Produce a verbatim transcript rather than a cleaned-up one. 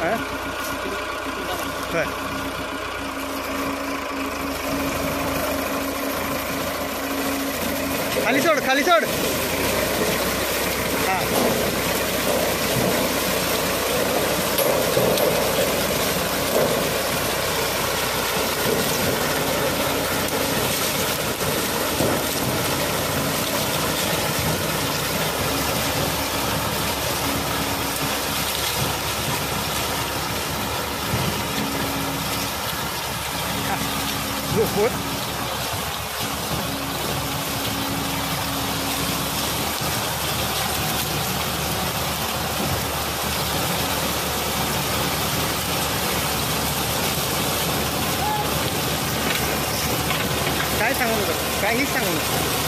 हा होय खाली सोड खाली सोड हा luput काय सांगू नको काहीच सांगू नको